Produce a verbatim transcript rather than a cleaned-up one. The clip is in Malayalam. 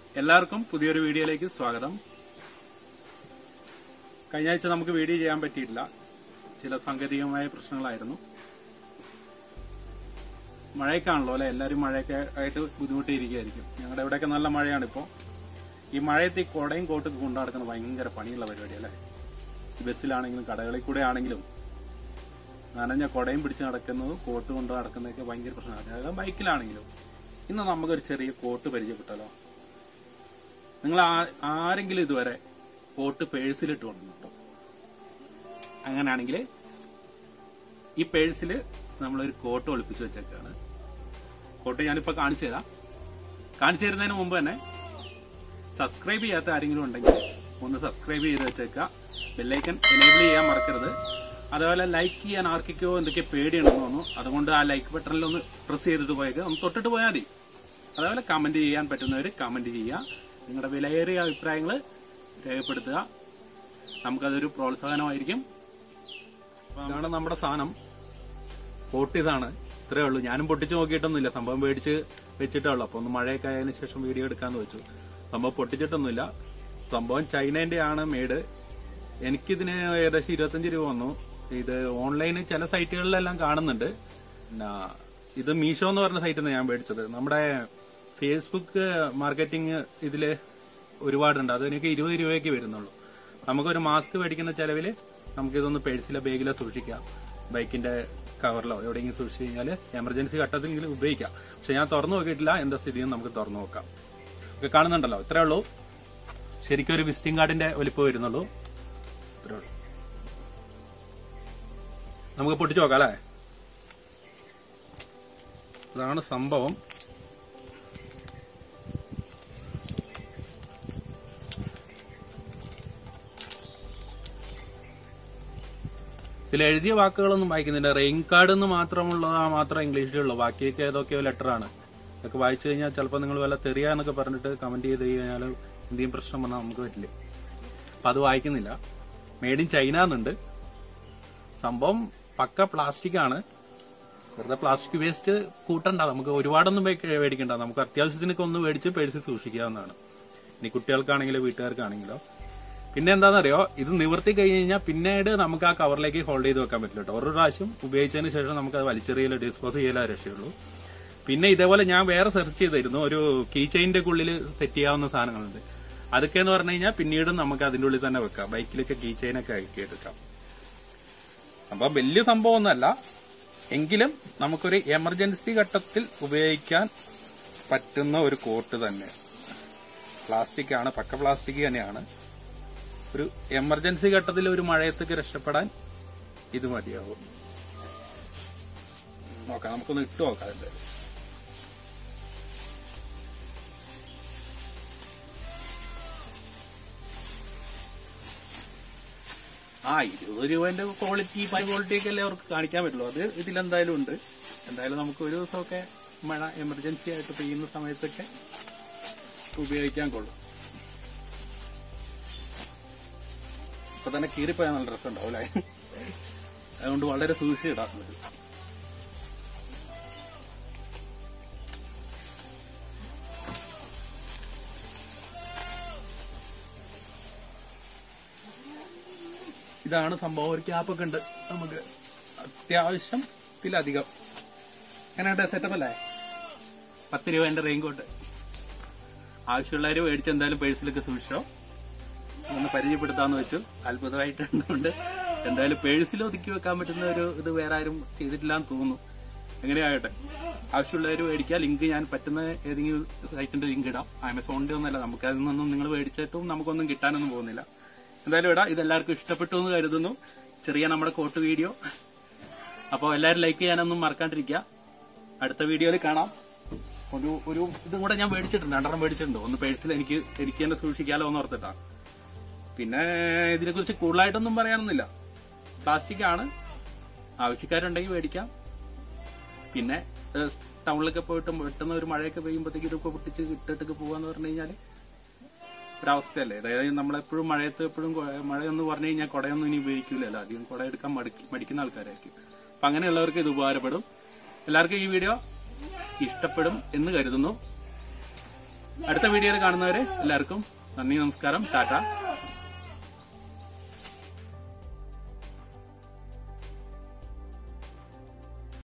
എല്ലാവർക്കും പുതിയൊരു വീഡിയോയിലേക്ക് സ്വാഗതം. കഴിഞ്ഞ ആഴ്ച നമുക്ക് വീഡിയോ ചെയ്യാൻ പറ്റിയിട്ടില്ല. ചില സാങ്കേതികമായ പ്രശ്നങ്ങളായിരുന്നു. മഴയൊക്കെയാണല്ലോ അല്ലെ, എല്ലാവരും മഴയൊക്കെ ആയിട്ട് ബുദ്ധിമുട്ടിയിരിക്കുകയായിരിക്കും. ഞങ്ങളുടെ ഇവിടെയൊക്കെ നല്ല മഴയാണ് ഇപ്പോൾ. ഈ മഴയത്ത് ഈ കുടയും കോട്ടൊക്കെ കൊണ്ടു നടക്കുന്നത് ഭയങ്കര പണിയുള്ള പരിപാടി അല്ലേ. ബസ്സിലാണെങ്കിലും കടകളിൽ കൂടെ ആണെങ്കിലും നനഞ്ഞ കുടയും പിടിച്ച് നടക്കുന്നതും കോട്ട് കൊണ്ട് നടക്കുന്നതൊക്കെ ഭയങ്കര പ്രശ്നമാണ്. അതായത് ബൈക്കിലാണെങ്കിലും. ഇന്ന് നമുക്കൊരു ചെറിയ കോട്ട് പരിചയപ്പെട്ടാലോ? നിങ്ങൾ ആരെങ്കിലും ഇതുവരെ കോട്ട് പേഴ്സിലിട്ട് കൊണ്ടുണ്ടോ? അങ്ങനെയാണെങ്കിൽ ഈ പേഴ്സിൽ നമ്മളൊരു കോട്ട് ഒളിപ്പിച്ച് വെച്ചേക്കാണ്. കോട്ട് ഞാനിപ്പോൾ കാണിച്ചു തരാം. കാണിച്ചു തരുന്നതിന് മുമ്പ് തന്നെ സബ്സ്ക്രൈബ് ചെയ്യാത്ത ആരെങ്കിലും ഉണ്ടെങ്കിൽ ഒന്ന് സബ്സ്ക്രൈബ് ചെയ്ത് വെച്ചേക്കുക. ബെല്ലൈക്കൺ എനേബിൾ ചെയ്യാൻ മറക്കരുത്. അതുപോലെ ലൈക്ക് ചെയ്യാൻ ആർക്കൊക്കെയോ എന്തൊക്കെ പേടിയുണ്ടെന്ന് തോന്നുന്നു. അതുകൊണ്ട് ആ ലൈക്ക് ബട്ടണിൽ ഒന്ന് പ്രസ് ചെയ്തിട്ട് പോയേക്ക് ഒന്ന് തൊട്ടിട്ട് പോയാൽ മതി. അതുപോലെ കമന്റ് ചെയ്യാൻ പറ്റുന്നവർ കമന്റ് ചെയ്യുക. നിങ്ങളുടെ വിലയേറിയ അഭിപ്രായങ്ങൾ രേഖപ്പെടുത്തുക. നമുക്കതൊരു പ്രോത്സാഹനമായിരിക്കും. ഇതാണ് നമ്മുടെ സാധനം. കോട്ട് ഇതാണ്. ഇത്രയേ ഉള്ളൂ. ഞാനും പൊട്ടിച്ച് നോക്കിയിട്ടൊന്നുമില്ല. സംഭവം മേടിച്ച് വെച്ചിട്ടേ ഉള്ളൂ. അപ്പോൾ ഒന്ന് മഴയൊക്കെ ആയതിനു ശേഷം വീഡിയോ എടുക്കാന്ന് വെച്ചു. സംഭവം പൊട്ടിച്ചിട്ടൊന്നുമില്ല. സംഭവം ചൈനേന്റെ ആണ് മെയ്ഡ്. എനിക്കിതിന് ഏകദേശം ഇരുപത്തഞ്ച് രൂപ വന്നു. ഇത് ഓൺലൈനിൽ ചില സൈറ്റുകളിലെല്ലാം കാണുന്നുണ്ട്. പിന്നെ ഇത് മീഷോ എന്ന് പറഞ്ഞ സൈറ്റിൽ നിന്ന് ഞാൻ മേടിച്ചത്. നമ്മുടെ ഫേസ്ബുക്ക് മാർക്കറ്റിംഗ് ഇതില് ഒരുപാടുണ്ട്. അത് എനിക്ക് ഇരുപത് രൂപയ്ക്ക് വരുന്നുള്ളൂ. നമുക്കൊരു മാസ്ക് മേടിക്കുന്ന ചെലവില് നമുക്കിതൊന്ന് പേഴ്സിലോ ബാഗിലോ സൂക്ഷിക്കാം. ബൈക്കിന്റെ കവറിലോ എവിടെയെങ്കിലും സൂക്ഷിച്ചു കഴിഞ്ഞാൽ എമർജൻസി ഘട്ടത്തിലെങ്കിലും ഉപയോഗിക്കാം. പക്ഷെ ഞാൻ തുറന്നു നോക്കിയിട്ടില്ല. എന്താ സ്ഥിതിയും നമുക്ക് തുറന്നു നോക്കാം. ഒക്കെ കാണുന്നുണ്ടല്ലോ. ഇത്രേ ഉള്ളൂ. ശരിക്കും ഒരു വിസിറ്റിംഗ് കാർഡിന്റെ വലിപ്പം വരുന്നുള്ളൂ. ഇത്രേ ഉള്ളൂ. നമുക്ക് പൊട്ടിച്ചു നോക്കാം അല്ലേ. ഇതാണ് സംഭവം. ഇതിൽ എഴുതിയ വാക്കുകളൊന്നും വായിക്കുന്നില്ല. റെയിൻകാർഡ് എന്ന് മാത്രമുള്ള മാത്രം ഇംഗ്ലീഷിലുള്ളൂ. ബാക്കിയൊക്കെ ഏതൊക്കെയോ ലെറ്ററാണ്. ഇതൊക്കെ വായിച്ചു കഴിഞ്ഞാൽ ചിലപ്പോൾ നിങ്ങൾ വല്ല തെറിയാന്നൊക്കെ പറഞ്ഞിട്ട് കമന്റ് ചെയ്ത് കഴിഞ്ഞാൽ എന്തെങ്കിലും പ്രശ്നം വന്നാൽ നമുക്ക് പറ്റില്ലേ. അപ്പൊ അത് വായിക്കുന്നില്ല. മെയ്ഡ് ഇൻ ചൈന എന്നുണ്ട്. സംഭവം പക്ക പ്ലാസ്റ്റിക് ആണ്. വെറുതെ പ്ലാസ്റ്റിക് വേസ്റ്റ് കൂട്ടണ്ട. നമുക്ക് ഒരുപാടൊന്നും മേടിക്കണ്ട. നമുക്ക് അത്യാവശ്യത്തിനൊക്കെ ഒന്ന് മേടിച്ച് പേഴ്സിൽ സൂക്ഷിക്കാവുന്നതാണ്. ഇനി കുട്ടികൾക്കാണെങ്കിലോ വീട്ടുകാർക്കാണെങ്കിലോ. പിന്നെ എന്താണെന്നറിയോ, ഇത് നിവർത്തി കഴിഞ്ഞ് കഴിഞ്ഞാൽ പിന്നീട് നമുക്ക് ആ കവറിലേക്ക് ഹോൾഡ് ചെയ്ത് വെക്കാൻ പറ്റില്ല കേട്ടോ. ഒരു പ്രാവശ്യം ഉപയോഗിച്ചതിന് ശേഷം നമുക്ക് അത് വലിച്ചെറിയലോ ഡിസ്പോസ് ചെയ്യലോ രക്ഷയുള്ളൂ. പിന്നെ ഇതേപോലെ ഞാൻ വേറെ സെർച്ച് ചെയ്തിരുന്നു. ഒരു കീ ചെയിന്റെ ഉള്ളിൽ സെറ്റ് ചെയ്യാവുന്ന സാധനങ്ങളുണ്ട്. അതൊക്കെ എന്ന് പറഞ്ഞു കഴിഞ്ഞാൽ പിന്നീട് നമുക്ക് അതിന്റെ ഉള്ളിൽ തന്നെ വെക്കാം. ബൈക്കിലൊക്കെ കീ ചെയിനൊക്കെ ആക്കി എടുക്കാം. സംഭവം വലിയ സംഭവമൊന്നുമല്ല. എങ്കിലും നമുക്കൊരു എമർജൻസി ഘട്ടത്തിൽ ഉപയോഗിക്കാൻ പറ്റുന്ന ഒരു കോട്ട് തന്നെ. പ്ലാസ്റ്റിക് ആണ്, പക്ക പ്ലാസ്റ്റിക് തന്നെയാണ്. ഒരു എമർജൻസി ഘട്ടത്തിൽ ഒരു മഴയത്തേക്ക് രക്ഷപ്പെടാൻ ഇത് മതിയാവും. നോക്കാം, നമുക്കൊന്ന് ഇട്ട് നോക്കാം. എന്തായാലും ആ ഇരുപത് രൂപന്റെ ക്വാളിറ്റി പൈ ക്വാളിറ്റി ഒക്കെ അല്ലേ അവർക്ക് കാണിക്കാൻ പറ്റുള്ളൂ. അത് ഇതിലെന്തായാലും ഉണ്ട്. എന്തായാലും നമുക്ക് ഒരു ദിവസമൊക്കെ മഴ എമർജൻസി ആയിട്ട് പെയ്യുന്ന സമയത്തൊക്കെ ഉപയോഗിക്കാൻ കൊള്ളും. ഇപ്പൊ തന്നെ കീറിപ്പോയാൽ നല്ല രസം ഉണ്ടാവും അല്ലേ. അതുകൊണ്ട് വളരെ സൂക്ഷിച്ചിടാം. ഇതാണ് സംഭവം. ഒരു ക്യാപ്പൊക്കെ ഉണ്ട് നമുക്ക് അത്യാവശ്യത്തിലധികം. എങ്ങനെയുണ്ട്? സെറ്റപ്പ് അല്ലേ? പത്ത് രൂപ എന്റെ റെയിൻകോട്ട്. ആവശ്യമുള്ളവര് മേടിച്ച് എന്തായാലും പേഴ്സിലൊക്കെ സൂക്ഷിച്ചോ. ഒന്ന് പരിചയപ്പെടുത്താന്ന് വെച്ചു. അത്ഭുതമായിട്ടുണ്ട്. എന്തായാലും പേഴ്സിൽ ഒതുക്കി വെക്കാൻ പറ്റുന്ന ഒരു ഇത് വേറെ ആരും ചെയ്തിട്ടില്ലാന്ന് തോന്നുന്നു. എങ്ങനെയാകട്ടെ, ആവശ്യമുള്ളവർ മേടിക്കുക. ലിങ്ക് ഞാൻ പറ്റുന്ന ഏതെങ്കിലും സൈറ്റിന്റെ ലിങ്ക് ഇടാം. ആമസോണിന്റെ ഒന്നല്ല. നമുക്ക് അതിൽ നിന്നൊന്നും നിങ്ങൾ മേടിച്ചിട്ടും നമുക്കൊന്നും കിട്ടാനൊന്നും പോകുന്നില്ല. എന്തായാലും ഇടാം. ഇതെല്ലാവർക്കും ഇഷ്ടപ്പെട്ടു എന്ന് കരുതുന്നു. ചെറിയ നമ്മുടെ കോട്ട് വീഡിയോ. അപ്പോൾ എല്ലാവരും ലൈക്ക് ചെയ്യാനൊന്നും മറക്കാണ്ടിരിക്കുക. അടുത്ത വീഡിയോയിൽ കാണാം. ഒരു ഒരു ഇതും കൂടെ ഞാൻ മേടിച്ചിട്ടുണ്ട്. രണ്ടെണ്ണം മേടിച്ചിട്ടുണ്ട്. ഒന്ന് പേഴ്സിൽ എനിക്ക് എനിക്ക് തന്നെ സൂക്ഷിക്കാലോ എന്ന് ഓർത്തിട്ടാ. പിന്നെ ഇതിനെക്കുറിച്ച് കൂടുതലായിട്ടൊന്നും പറയാനൊന്നുമില്ല. പ്ലാസ്റ്റിക് ആണ്. ആവശ്യക്കാരുണ്ടെങ്കിൽ മേടിക്കാം. പിന്നെ ടൗണിലൊക്കെ പോയിട്ട് പെട്ടെന്ന് ഒരു മഴയൊക്കെ പെയ്യുമ്പോഴത്തേക്ക് ഇതൊക്കെ പൊട്ടിച്ച് ഇട്ടിട്ടൊക്കെ പോവാന്ന് പറഞ്ഞു കഴിഞ്ഞാൽ ഒരവസ്ഥയല്ലേ. അതായത് നമ്മളെപ്പോഴും മഴയത്ത് എപ്പോഴും മഴയെന്ന് പറഞ്ഞു കഴിഞ്ഞാൽ കുടയൊന്നും ഇനി ഉപയോഗിക്കില്ലല്ലോ. അധികം കുട എടുക്കാൻ മടിക്ക് മടിക്കുന്ന ആൾക്കാരായിരിക്കും. അപ്പൊ അങ്ങനെയുള്ളവർക്ക് ഇത് ഉപകാരപ്പെടും. എല്ലാവർക്കും ഈ വീഡിയോ ഇഷ്ടപ്പെടും എന്ന് കരുതുന്നു. അടുത്ത വീഡിയോയിൽ കാണുന്നവരെ എല്ലാവർക്കും നന്ദി, നമസ്കാരം, ടാറ്റ.